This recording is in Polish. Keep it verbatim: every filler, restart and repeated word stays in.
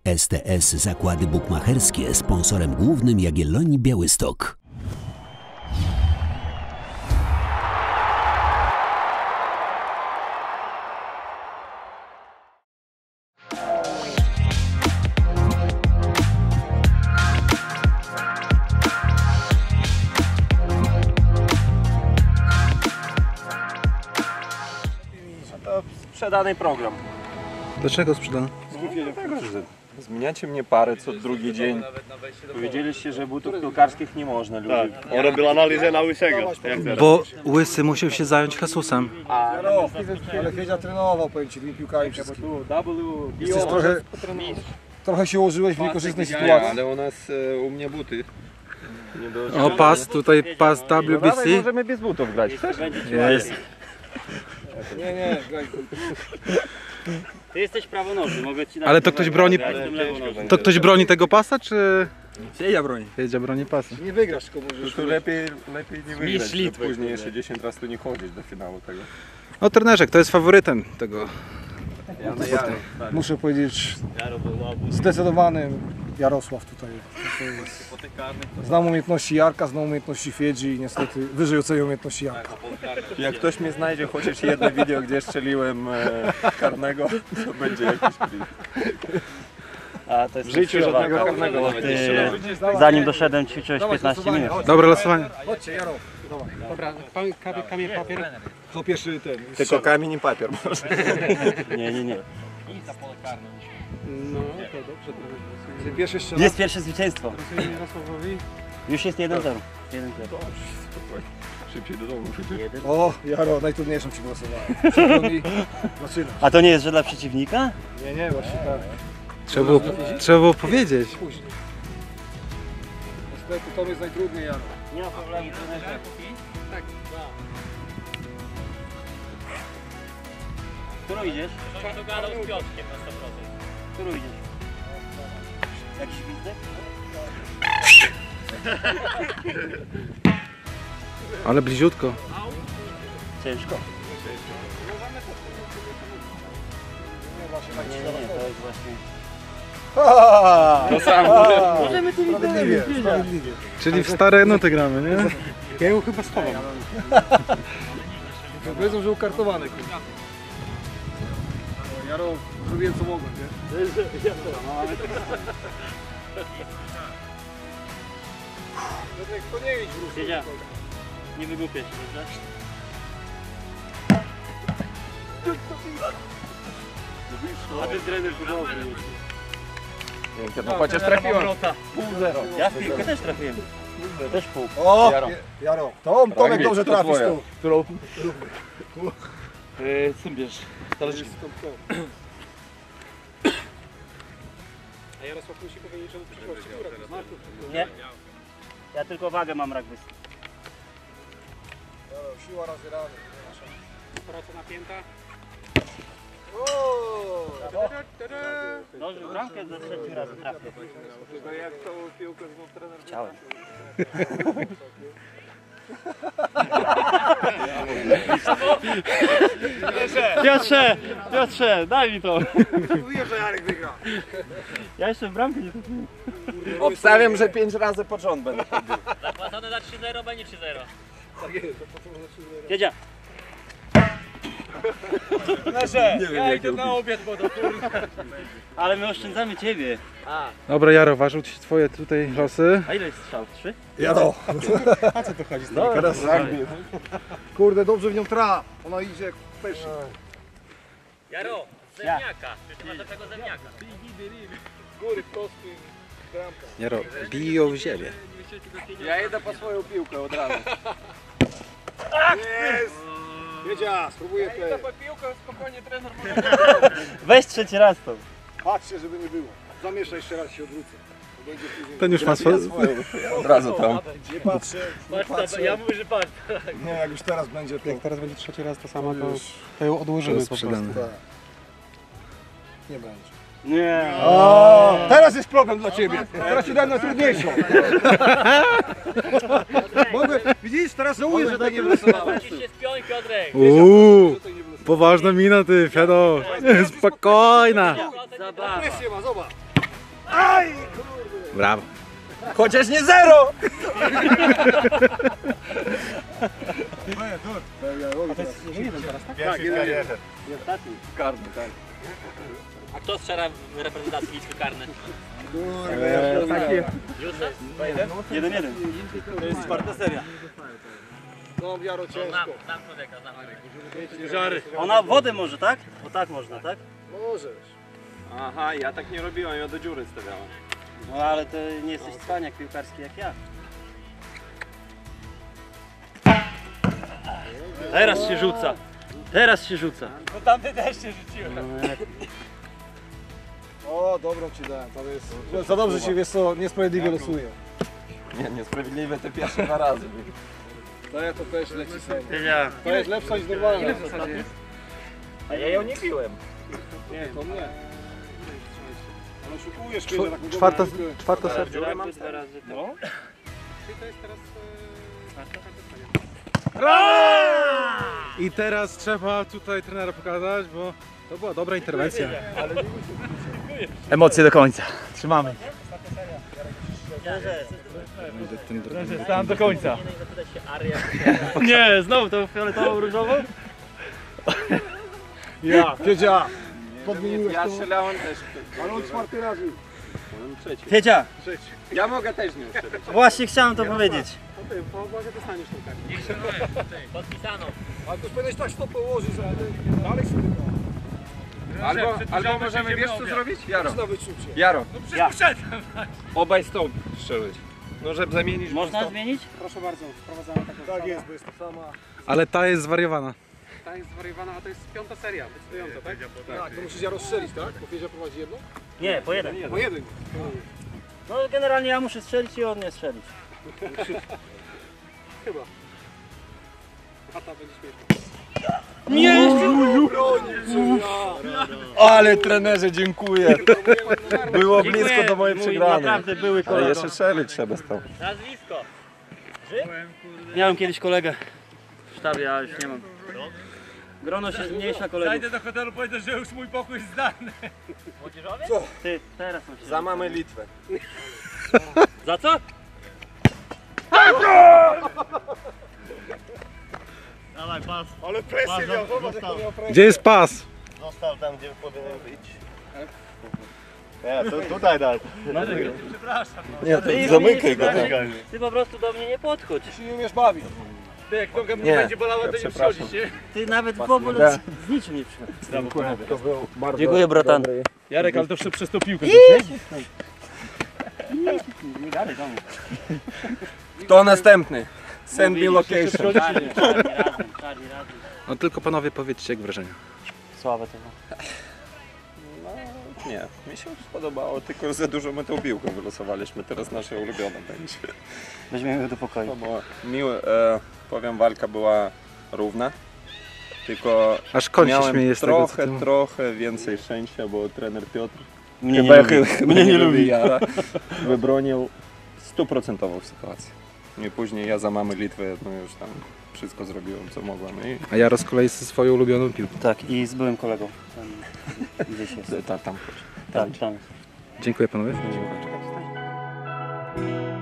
S T S Zakłady Bukmacherskie, sponsorem głównym Jagiellonii Białystok. To sprzedany program. Dlaczego sprzedany? Dlatego, że zmieniacie mnie parę co drugi dzień. Powiedzieliście, że butów piłkarskich nie można lubić. Tak, on robił analizę na łysego. Bo Łysy musiał się zająć Jesusem. No, ale Wiedzia trenował, powiem Ci, tymi piłkami wszystkimi. Jesteś trochę, trochę się ułożyłeś w niekorzystnej sytuacji. Ale u nas, u mnie buty. O, pas, tutaj pas W B C. Możemy bez butów grać. Jest. Nie, nie, graj. Ty jesteś prawonożny, mogę ci dać. Ale to ktoś broni, to ktoś broni tego pasa, czy... Wiedzia broni. Wiedzia broni pasa. Nie wygrasz, tylko możesz... Tu lepiej, lepiej nie wygrać, to później jeszcze dziesięć razy tu nie chodzić do finału tego. No trenerze, kto jest faworytem tego? Muszę powiedzieć, zdecydowanym Jarosław tutaj. Znam umiejętności Jarka, znam umiejętności Fiedzi i niestety wyżej ocenię umiejętności Jarka. Jak ktoś mnie znajdzie chociaż jedno wideo, gdzie strzeliłem e, karnego, to będzie jakiś klip. A to jest W życiu żadnego karnego nawet nie strzelałem. Zanim doszedłem, ćwiczyłeś piętnaście minut. Dobre losowanie. Chodźcie, Jaro. Dobra, kamień, papier. To pierwszy ten. Tylko kamień i papier może. Nie, nie, nie. No, to dobrze. Ty pierwszy jeszcze Jest pierwsze zwycięstwo. Głosujemy Jarosławowi. Już jest jeden zero. jeden zero. Szybciej do domu. O, Jaro, najtrudniejszą Ci głosowałem. Przykro mi. Zaczynasz. A to nie jest, że dla przeciwnika? Nie, nie, właśnie tak. Trzeba było, trzeba było powiedzieć. Później. Niestety to jest najtrudniej, Jaro. Nie ma problemu. Którą idziesz? Dogadał z Piotrkiem na sto procent. Którą idziesz? Jakiś gwizdek? Ale bliziutko. Ciężko. Nie, nie, to jest właśnie... To samo. Możemy tu Sprawiedliwie, sprawiedliwie. Czyli w stare nuty gramy, nie? Ja ją chyba schowam. Powiedzą, że ukartowany. Jaro, zrobiłem co mogłem, nie? To nie idź w ruchu. Wiedzia, nie wygłupię się, dobrze? A ty trener podobny. No chociaż trafiłem. Ja w piłkę też trafiłem. Też pół. O, Jaro. Jaro. To Tomek dobrze to trafisz twoja. tu. Którą? Czym bierz? A Jarosław musi powiedzieć, że w przyszłości. Nie. Ja tylko wagę mam rak wysoki. Jaro, siła razy rany. Praca napięta. Dobrze, bramkę za trzeci raz trafię. Jak tą piłkę znów trener? Chciałem. Piotrze, Piotrze, daj mi to. Mówiłem, że Jarek wygra. Ja jeszcze w bramkę nie trafiłem. Obstawiam, że pięć razy pod rząd będę chodził. Zapłacone za trzy zero, będzie trzy zero. Wiedzia. Ja idę na obiad. Ale my oszczędzamy ciebie. Dobra, Jaro, ważą ci twoje tutaj losy. A ile jest strzał? Trzy? Jaro. A co to chodzi z tym? Teraz kurde, dobrze w nią tra. Ona idzie jak peszy. Jaro, zemniaka. Ty masz do tego zemniaka. Góry, prosty, bramka. Jaro, biją w ziemię. Ja idę po swoją piłkę od razu. Jest! Wiedzia, spróbuję te. Po piłkę spokojnie trener. Weź trzeci raz to. Patrzcie, żeby nie było. Zamieszaj jeszcze raz się odwrócę. To będzie później. Ten już ma swoje... Od razu tam. Nie patrzę, nie patrzę. Ja mówię, że patrz. Nie, jak już teraz będzie to. Jak teraz będzie trzeci raz to samo, to, już to ją odłożymy jest po prostu. sprzedane. tak. Nie będzie. Nie. O, teraz jest problem dla ciebie. Teraz ci dam na trudniejszą. Mogę, widzisz, teraz żałuję, że tak nie wylosowałem. Musisz się spiąć, Piotrek. Uuu, poważna mina ty, Fiado. Spokojna. Zabawa. Presję ma, zobacz. Brawo. Chociaż nie zero! Tak, jeden, jeden. Karny, tak. A kto strzela w reprezentacji liczby karne? Jeden, jeden. To jest czwarta seria. No, Jaro, ciężko. Znam, znam człowieka, znam człowieka. Ona wodę może, tak? O tak można, tak? Możesz. Aha, ja tak nie robiłem, ja do dziury stawiałem. No ale to nie jesteś cwaniak piłkarski jak ja. Teraz się rzuca. Teraz się rzuca. No tamty też się rzuciłem. O, dobrą ci dałem. To jest... Za dobrze ci, wiesz co, niesprawiedliwie losuje. Nie, niesprawiedliwe te pierwsze dwa razy. To ja to też leci sobie. Ja. To jest lepsza niż normalna. A ja ją nie piłem. Nie, to nie. Ale oszukujesz Czwa- mnie, taką czwarta, dobrą piłkę. czwarta seria. Dziurę mam dwa razy. No. I teraz trzeba tutaj trenera pokazać, bo to była dobra interwencja. Emocje do końca. Trzymamy. Tam do końca. Nie, znowu tą fioletową różową? Ja, Fiedzia. Podmieniłeś Ja to. strzelałem też. Ale on czwarty raz już. On trzeci. Wiedzia, Ja mogę też nie strzelać. właśnie chciałem to powiedzieć. No ty, po uwadze dostaniesz tą kartę. Podpisano. Ale to powinieneś tak stopę ułożyć, że dalej sobie to. Albo, albo możemy, wiesz co zrobić? Jaro. Zaczyna być szybciej. Jaro. Ja. Obaj stąd strzelić. No żeby zamienić. Można zmienić? Proszę bardzo, wprowadzamy taką Tak salę. jest, bo jest to sama. Ale ta jest zwariowana. Ta jest zwariowana, a to jest piąta seria, decydująca, tak? Tak, to musisz ja rozstrzelić, tak? Bo Fiedzia prowadzi jedno? Nie, po jeden. Po jeden. No generalnie ja muszę strzelić i on nie strzelić. Chyba. A ta będzie śmieszna. Ale trenerze, dziękuję. Było blisko do mojej Mój przegranej. naprawdę były Ale kolega. jeszcze strzelić trzeba stał. Nazwisko. Miałem kiedyś kolegę w sztabie, a już nie mam. Grono się zmniejsza kolegów. Zajdę do hotelu, powiedzieć, że już mój pokój jest zdany. Młodzieżowy? Co? Ty, teraz mam się. Za mamy Litwę. Za co? Dawaj, pas. Ale presję miał, zobacz jaką miał presję. Gdzie jest pas? Został tam, gdzie powinien być. Nie, to tutaj dać. Nie, to Ty zamykaj go. mnie nie- Ty po prostu do mnie nie podchodź. Ty się nie umiesz bawić. Ty, jak nogę mu Nie, będzie bolała, ja to nie przepraszam. przychodzisz, nie? Ty nawet w ogóle z, z niczym nie przychodź. To był bardzo Dziękuję, bratan. dobry. Jarek, ale to wszystko przez tą piłkę. Nie gadaj do mnie. Kto następny? Send me location. Czarni, czarni razem, czarni razem. No tylko panowie powiedzcie jak wrażenia. Słabe to było. Nie, mi się spodobało, tylko za dużo my tą piłką wylosowaliśmy. Teraz nasze ulubione będzie. Weźmiemy do To pokoju. było miłe, e, powiem, walka była równa. Tylko Aż koń się miałem śmieje z tego, co trochę, ty- trochę więcej szczęścia, bo trener Piotr Mnie chyba, nie lubi. chyba Mnie nie lubi lubi. Jara, wybronił stuprocentową sytuację. I później ja za mamy Litwę no już tam wszystko zrobiłem co mogłem i A ja z kolei ze swoją ulubioną piłką. Tak, i z byłym kolegą. Tam gdzieś jest. ta, tam Tam, tam. Dziękuję panowie. Dziękuję.